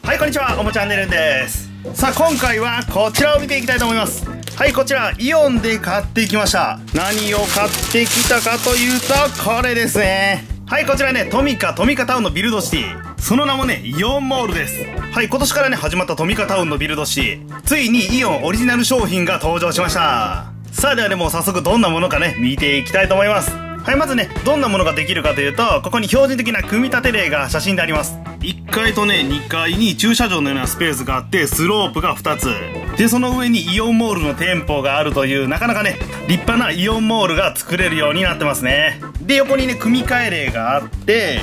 はい、こんにちは、おもちゃんねるんです。さあ、今回はこちらを見ていきたいと思います。はい、こちらイオンで買ってきました。何を買ってきたかというと、これですね。はい、こちらね、トミカタウンのビルドシティ、その名もね、イオンモールです。はい、今年からね始まったトミカタウンのビルドシティ、ついにイオンオリジナル商品が登場しました。さあ、ではね、もう早速どんなものかね見ていきたいと思います。はい、まずね、どんなものができるかというと、ここに標準的な組み立て例が写真であります。1階とね、2階に駐車場のようなスペースがあって、スロープが2つで、その上にイオンモールの店舗があるという、なかなかね立派なイオンモールが作れるようになってますね。で、横にね組み替え例があって、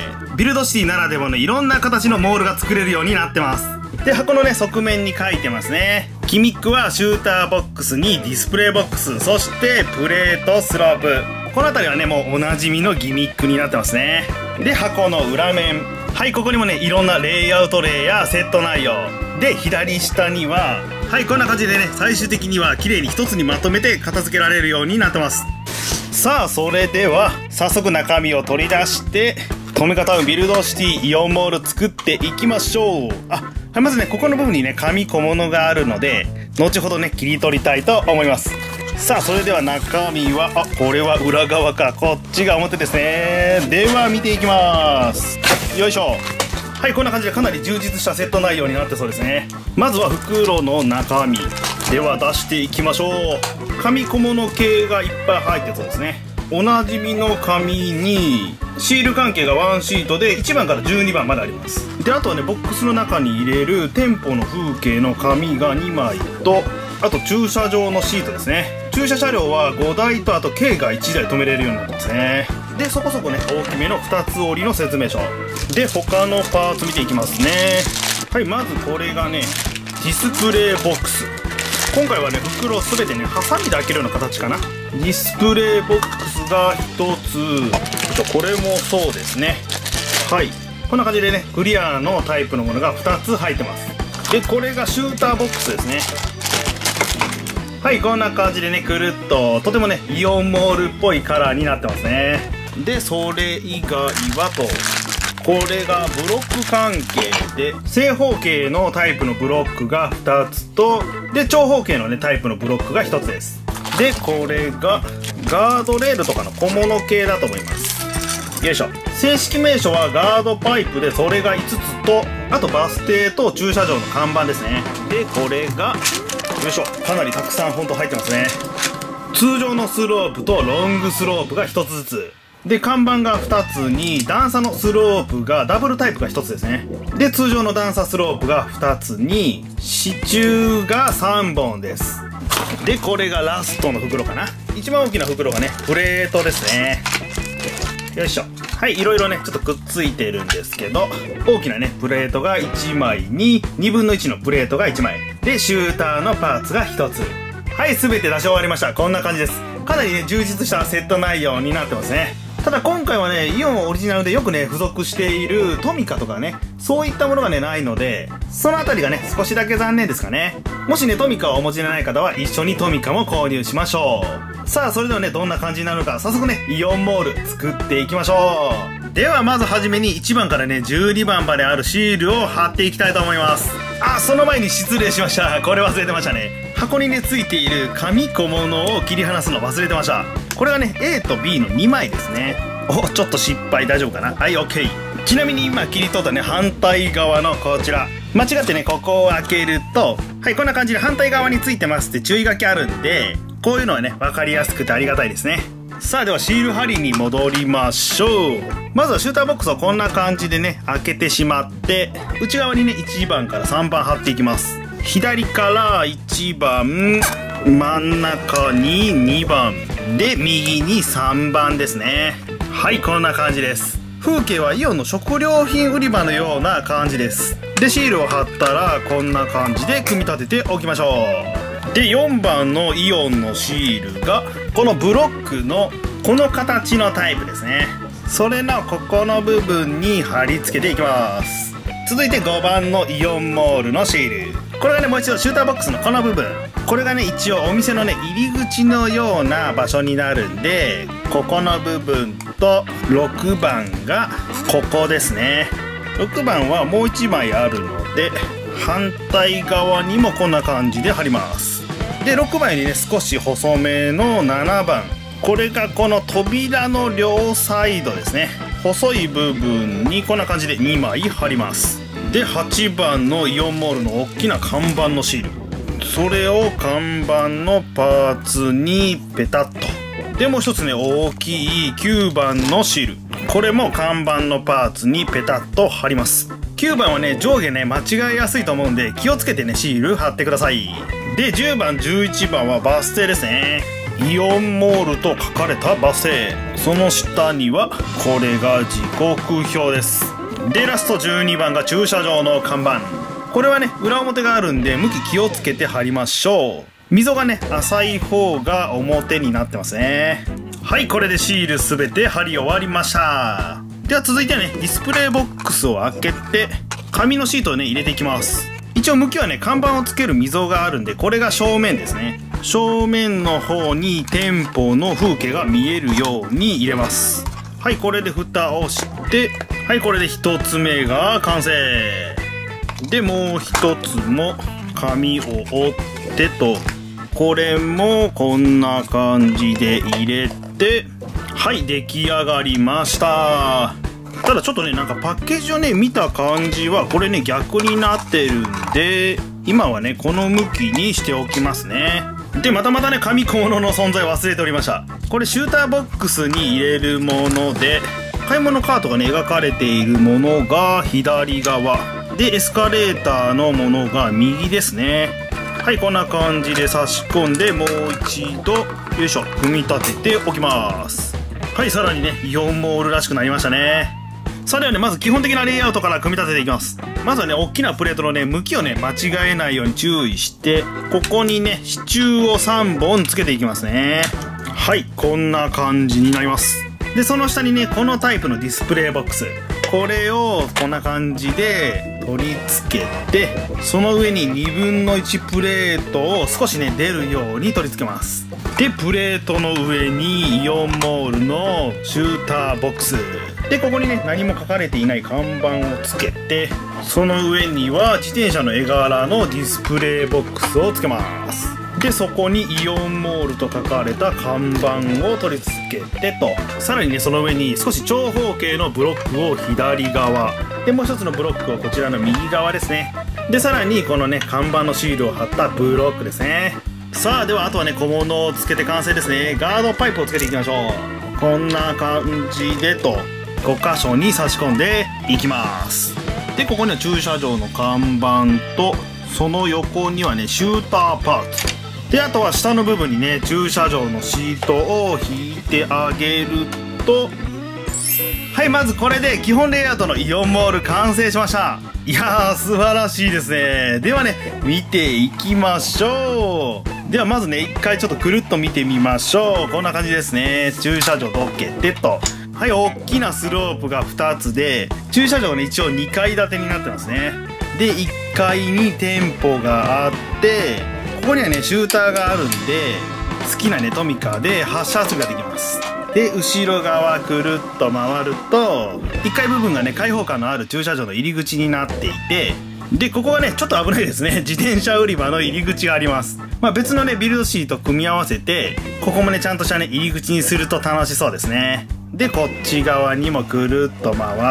ビルドシティならではのいろんな形のモールが作れるようになってます。で、箱のね側面に書いてますね。ギミックはシューターボックスにディスプレイボックス、そしてプレート、スロープ、この辺りはねもうおなじみのギミックになってますね。で、箱の裏面、はい、ここにもねいろんなレイアウト例やセット内容で、左下にははい、こんな感じでね最終的には綺麗に一つにまとめて片付けられるようになってます。さあ、それでは早速中身を取り出してトミカタウンビルドシティイオンモール作っていきましょう。はい、まずねここの部分にね紙小物があるので、後ほどね切り取りたいと思います。さあ、それでは中身は、これは裏側か、こっちが表ですね。では見ていきます。よいしょ。はい、こんな感じでかなり充実したセット内容になってそうですね。まずは袋の中身では出していきましょう。紙小物系がいっぱい入ってそうですね。おなじみの紙にシール関係が1シートで1番から12番まであります。で、あとはねボックスの中に入れる店舗の風景の紙が2枚と、あと駐車場のシートですね。駐車車両は5台と、あと軽が1台止めれるようになってますね。で、そこそこね大きめの2つ折りの説明書で、他のパーツ見ていきますね。はい、まずこれがねディスプレイボックス。今回はね袋全てねハサミで開けるような形かな。ディスプレイボックスが1つ、これもそうですね。はい、こんな感じでねクリアのタイプのものが2つ入ってます。で、これがシューターボックスですね。はい、こんな感じでねくるっと、とてもねイオンモールっぽいカラーになってますね。で、それ以外はと、これがブロック関係で、正方形のタイプのブロックが2つと、で長方形のねタイプのブロックが1つです。で、これがガードレールとかの小物系だと思います。よいしょ。正式名称はガードパイプで、それが5つと、あとバス停と駐車場の看板ですね。で、これがよいしょ、かなりたくさんほんと入ってますね。通常のスロープとロングスロープが1つずつで、看板が2つに段差のスロープがダブルタイプが1つですね。で、通常の段差スロープが2つに支柱が3本です。で、これがラストの袋かな。一番大きな袋がねプレートですね。よいしょ。はい、いろいろねちょっとくっついてるんですけど、大きなねプレートが1枚に2分の1のプレートが1枚で、シューターのパーツが1つ。はい、全て出し終わりました。こんな感じです。かなりね充実したセット内容になってますね。ただ今回はねイオンオリジナルでよくね付属しているトミカとかね、そういったものがねないので、そのあたりがね少しだけ残念ですかね。もしねトミカをお持ちでない方は一緒にトミカも購入しましょう。さあ、それではねどんな感じになるのか、早速ねイオンモール作っていきましょう。ではまずはじめに1番からね12番まであるシールを貼っていきたいと思います。その前に失礼しました。これ忘れてましたね。箱にねついている紙小物を切り離すの忘れてました。これがね A と B の2枚ですね。ちょっと失敗。大丈夫かな。はい、 OK。 ちなみに今切り取ったね反対側のこちら、間違ってねここを開けると、はい、こんな感じで反対側についてますって注意書きあるんで、こういうのはね分かりやすくてありがたいですね。さあ、ではシール貼りに戻りましょう。まずはシューターボックスをこんな感じでね開けてしまって、内側にね1番から3番貼っていきます。左から1番、真ん中に2番で、右に3番ですね。はい、こんな感じです。風景はイオンの食料品売り場のような感じです。で、シールを貼ったらこんな感じで組み立てておきましょう。で、4番のイオンのシールがこのブロックのこの形のタイプですね。それのここの部分に貼り付けていきます。続いて5番のイオンモールのシール、これがねもう一度シューターボックスのこの部分、これがね一応お店のね入り口のような場所になるんで、ここの部分と6番がここですね。 6番はもう1枚あるので反対側にもこんな感じで貼ります。で6番にね少し細めの7番、これがこの扉の両サイドですね。細い部分にこんな感じで2枚貼ります。で8番のイオンモールの大きな看板のシール、それを看板のパーツにペタッと。でもう一つね大きい9番のシール、これも看板のパーツにペタッと貼ります。9番はね上下ね間違いやすいと思うんで気をつけてねシール貼ってください。で10番11番はバス停ですね。イオンモールと書かれたバス停、その下にはこれが時刻表です。でラスト12番が駐車場の看板、これはね裏表があるんで向き気をつけて貼りましょう。溝がね浅い方が表になってますね。はい、これでシールすべて貼り終わりました。では続いてはねディスプレイボックスを開けて紙のシートをね入れていきます。一応向きはね看板をつける溝があるんでこれが正面ですね。正面の方に店舗の風景が見えるように入れます。はい、これで蓋をして、はい、これで1つ目が完成で、もう1つも紙を折ってと、これもこんな感じで入れて、はい、出来上がりました。ただちょっとねなんかパッケージをね見た感じはこれね逆になってるんで、今はねこの向きにしておきますね。でまたね紙小物の存在忘れておりました。これシューターボックスに入れるもので、買い物カートがね描かれているものが左側で、エスカレーターのものが右ですね。はい、こんな感じで差し込んでもう一度よいしょ組み立てておきます。はい、さらにねイオンモールらしくなりましたね。さあではねまず基本的なレイアウトから組み立てていきます。まずはね大きなプレートのね向きをね間違えないように注意して、ここにね支柱を3本つけていきますね。はい、こんな感じになります。でその下にねこのタイプのディスプレイボックス、これをこんな感じで取り付けて、その上に1/2分の1プレートを少しね出るように取り付けます。でプレートの上にイオンモールのシューターボックスで、ここにね何も書かれていない看板をつけて、その上には自転車の絵柄のディスプレイボックスをつけます。でそこにイオンモールと書かれた看板を取り付けてと、さらにねその上に少し長方形のブロックを左側で、もう一つのブロックをこちらの右側ですね。でさらにこのね看板のシールを貼ったブロックですね。さあではあとはね小物をつけて完成ですね。ガードパイプをつけていきましょう。こんな感じでと5箇所に差し込んでいきます。でここには駐車場の看板と、その横にはねシューターパーツで、あとは下の部分にね駐車場のシートを引いてあげると、はい、まずこれで基本レイアウトのイオンモール完成しました。いやー素晴らしいですね。ではね見ていきましょう。ではまずね一回ちょっとくるっと見てみましょう。こんな感じですね。駐車場どけてと、はい、大きなスロープが2つで、駐車場ね一応2階建てになってますね。で1階に店舗があって、ここにはねシューターがあるんで好きなねトミカで発射遊びができます。で後ろ側くるっと回ると1階部分がね開放感のある駐車場の入り口になっていて、でここがねちょっと危ないですね。自転車売り場の入り口があります。別のねビルドシート組み合わせて、ここもねちゃんとしたね入り口にすると楽しそうですね。でこっち側にもくるっと回って、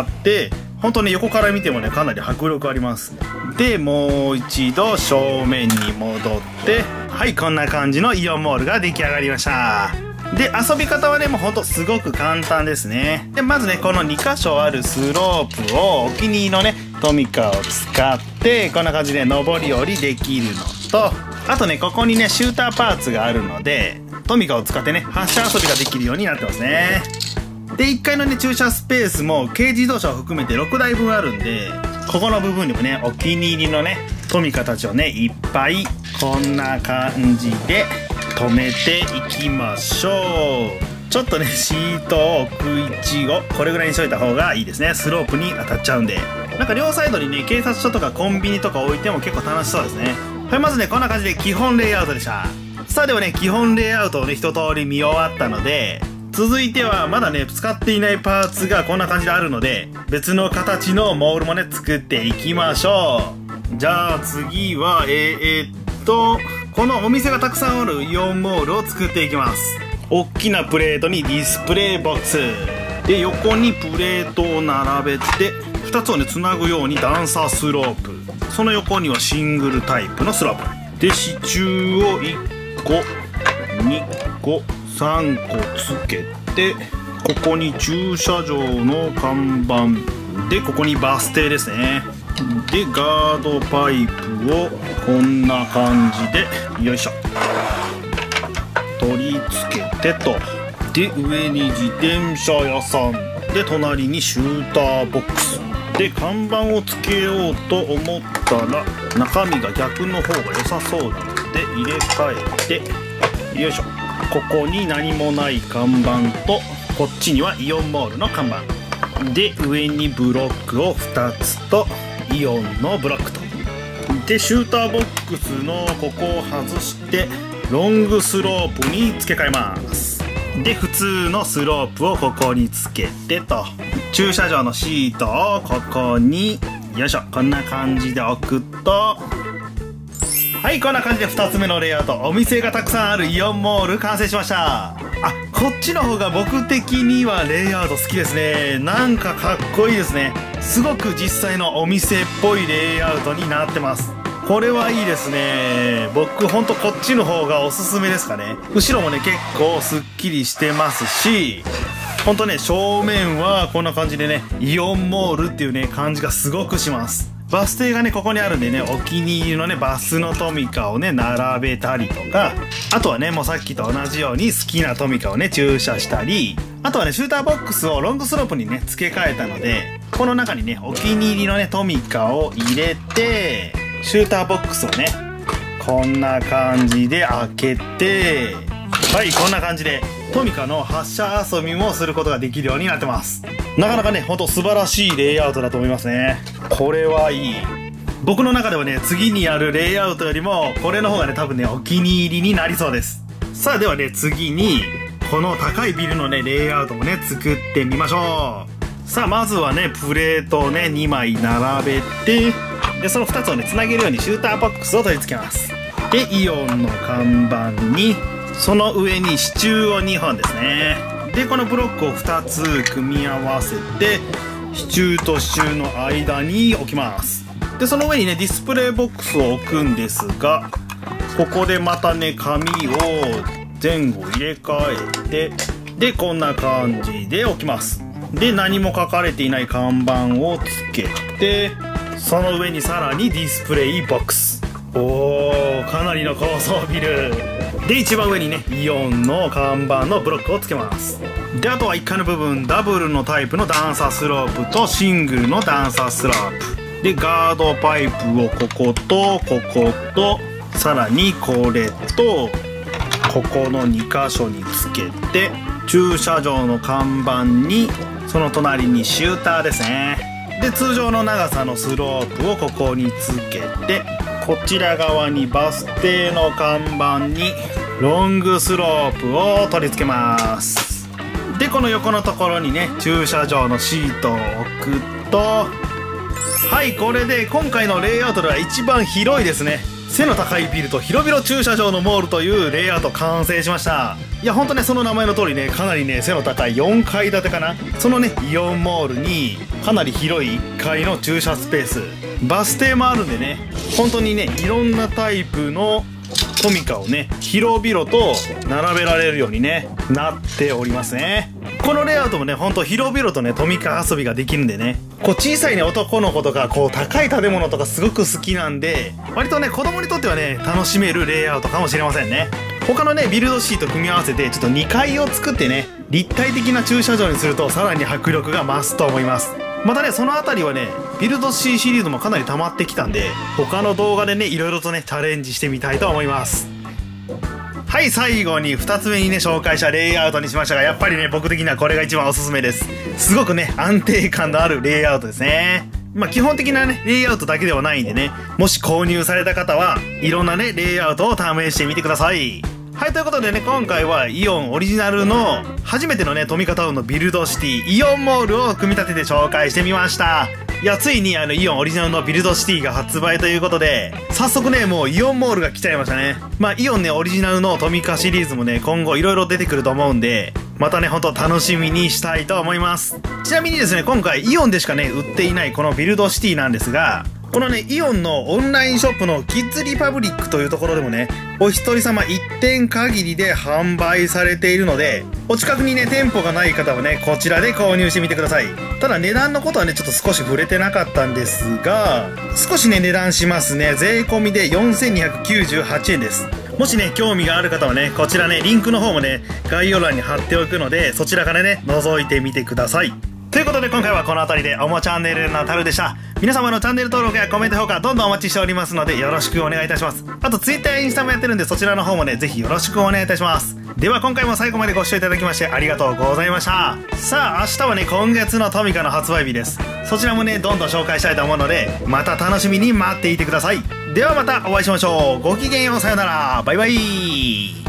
本当ね横から見てもねかなり迫力あります。でもう一度正面に戻って、はい、こんな感じのイオンモールが出来上がりました。で遊び方はねもうほんとすごく簡単ですね。でまずねこの2箇所あるスロープをお気に入りのねトミカを使ってこんな感じで上り下りできるのと、あとねここにねシューターパーツがあるのでトミカを使ってね発射遊びができるようになってますね。で1階のね駐車スペースも軽自動車を含めて6台分あるんで、ここの部分にもねお気に入りのねトミカたちをねいっぱいこんな感じで止めていきましょう。ちょっとねシートを置く位置をこれぐらいにしといた方がいいですね。スロープに当たっちゃうんで。なんか両サイドにね警察署とかコンビニとか置いても結構楽しそうですね。はい、まずねこんな感じで基本レイアウトでした。さあではね基本レイアウトをね一通り見終わったので、 続いてはまだね使っていないパーツがこんな感じであるので、別の形のモールもね作っていきましょう。じゃあ次はこのお店がたくさんあるイオンモールを作っていきます。大きなプレートにディスプレイボックスで、横にプレートを並べて2つをねつなぐように段差スロープ、その横にはシングルタイプのスロープで、支柱を1個2個3個つけて、ここに駐車場の看板で、ここにバス停ですね。でガードパイプをこんな感じでよいしょ取り付けてと、で上に自転車屋さんで、隣にシューターボックスで、看板をつけようと思ったら中身が逆の方が良さそうなので入れ替えてよいしょ、ここに何もない看板と、こっちにはイオンモールの看板で、上にブロックを2つとイオンのブロックと、でシューターボックスのここを外してロングスロープに付け替えます。で普通のスロープをここにつけてと、駐車場のシートをここによいしょ、こんな感じで置くと、はい、こんな感じで2つ目のレイアウト、お店がたくさんあるイオンモール完成しました。こっちの方が僕的にはレイアウト好きですね。なんかかっこいいですね。すごく実際のお店っぽいレイアウトになってます。これはいいですね。僕ほんとこっちの方がおすすめですかね。後ろもね結構すっきりしてますし、ほんとね正面はこんな感じでねイオンモールっていうね感じがすごくします。バス停がねここにあるんでね、お気に入りのねバスのトミカをね並べたりとか、あとはねもうさっきと同じように好きなトミカをね駐車したり、あとはねシューターボックスをロングスロープにね付け替えたので、この中にねお気に入りのねトミカを入れて、シューターボックスをねこんな感じで開けて、はい、こんな感じでトミカの発射遊びもすることができるようになってます。なかなかねほんと素晴らしいレイアウトだと思いますね。これはいい。僕の中ではね次にやるレイアウトよりもこれの方がね多分ねお気に入りになりそうです。さあではね次にこの高いビルのねレイアウトをね作ってみましょう。さあまずはねプレートをね2枚並べて、でその2つをねつなげるようにシューターボックスを取り付けます。でイオンの看板に、その上に支柱を2本ですね。でこのブロックを2つ組み合わせて支柱と支柱の間に置きます。でその上にねディスプレイボックスを置くんですが、ここでまたね紙を前後入れ替えて、でこんな感じで置きます。で何も書かれていない看板をつけて、その上にさらにディスプレイボックス、かなりの高層ビルで、一番上にねイオンの看板のブロックをつけます。であとは1階の部分、ダブルのタイプの段差スロープとシングルの段差スロープで、ガードパイプをこことここと、さらにこれとここの2箇所につけて、駐車場の看板にその隣にシューターですね。で通常の長さのスロープをここにつけて、こちら側にバス停の看板にロングスロープを取り付けます。でこの横のところにね駐車場のシートを置くと、はい、これで今回のレイアウトでは一番広いですね。背の高いビルと広々駐車場のモールというレイアウト完成しました。いやほんとねその名前の通りね、かなりね背の高い4階建てかな、そのねイオンモールにかなり広い1階の駐車スペース、バス停もあるんでね、本当にねいろんなタイプのトミカをね広々と並べられるようにねなっておりますね。このレイアウトもねほんと広々とねトミカ遊びができるんでね、こう小さいね男の子とかこう高い建物とかすごく好きなんで、割とね子供にとってはね楽しめるレイアウトかもしれませんね。他のねビルドシート組み合わせてちょっと2階を作ってね立体的な駐車場にするとさらに迫力が増すと思います。またねその辺りはねビルド C シリーズもかなり溜まってきたんで、他の動画でねいろいろとねチャレンジしてみたいと思います。はい、最後に2つ目にね紹介したレイアウトにしましたが、やっぱりね僕的にはこれが一番おすすめです。すごくね安定感のあるレイアウトですね。基本的なねレイアウトだけではないんでね、もし購入された方はいろんなねレイアウトを試してみてください。 はい、ということでね、今回はイオンオリジナルの初めてのね、トミカタウンのビルドシティイオンモールを組み立てて紹介してみました。いや、ついにイオンオリジナルのビルドシティが発売ということで、早速ね、もうイオンモールが来ちゃいましたね。まあ、イオンね、オリジナルのトミカシリーズもね、今後いろいろ出てくると思うんで、またね、ほんと楽しみにしたいと思います。ちなみにですね、今回イオンでしかね、売っていないこのビルドシティなんですが、このね、イオンのオンラインショップのキッズリパブリックというところでもね、お一人様1点限りで販売されているので、お近くにね、店舗がない方はね、こちらで購入してみてください。ただ値段のことはね、ちょっと少し触れてなかったんですが、少しね、値段しますね。税込みで4298円です。もしね、興味がある方はね、こちらね、リンクの方もね、概要欄に貼っておくので、そちらからね、覗いてみてください。ということで今回はこの辺りでおもチャンネルのタルでした。皆様のチャンネル登録やコメント評価どんどんお待ちしておりますのでよろしくお願いいたします。あと Twitter やインスタもやってるんでそちらの方もねぜひよろしくお願いいたします。では今回も最後までご視聴いただきましてありがとうございました。さあ明日はね今月のトミカの発売日です。そちらもねどんどん紹介したいと思うのでまた楽しみに待っていてください。ではまたお会いしましょう。ごきげんよう、さよなら、バイバイ。